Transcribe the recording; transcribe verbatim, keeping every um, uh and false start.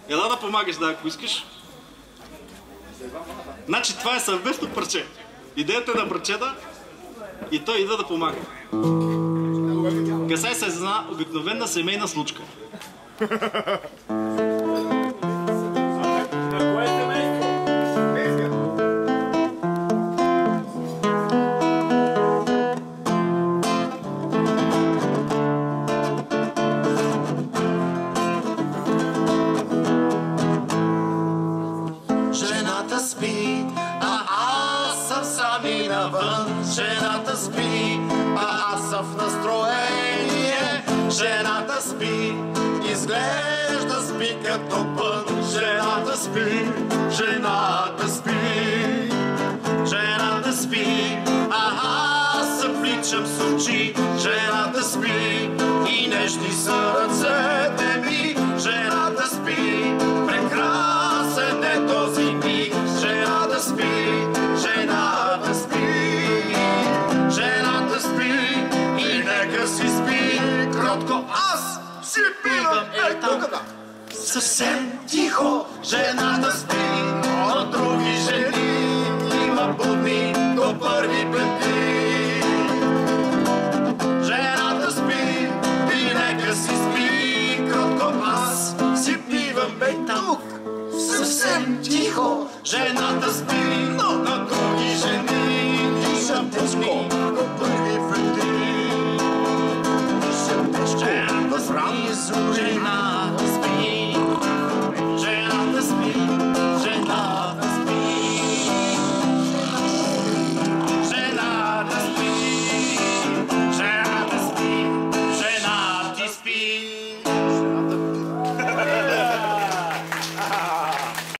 Ела да помагаш, да, ако искаш. Значи това е съвместно парче. Идеята е на братчета и той идва да помага. Касае се за една обикновена семейна случка. Жената спи, а аз съм сам и навън. Жената спи, а аз съм в настроение. Жената спи, изглежда спи като пън. Жената спи, жената спи. Жената спи, а аз съпличам с очи. Жената спи и нежни са ръцете ми. Жената спи, прекрасен е този миг. Жената спи, жената спи. Жената спи и нека си спи кротко. Аз си пивам е тук. Съвсем тихо жената спи, от други жени има будни до първи пети. Жената спи и нека си спи кротко. Аз си пивам бе тук. Съвсем тихо жената спи.